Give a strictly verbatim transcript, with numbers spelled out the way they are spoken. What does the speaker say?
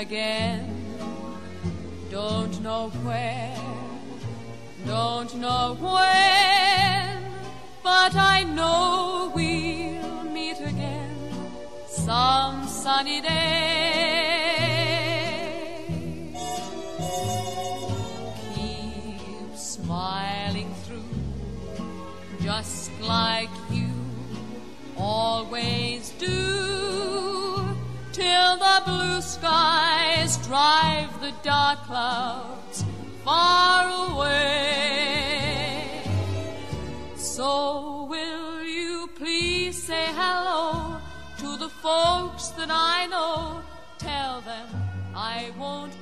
again. Don't know where, don't know when, but I know we'll meet again some sunny day. Keep smiling through, just like you always do, till the blue skies drive the dark clouds far away. So will you please say hello to the folks that I know? Tell them I won't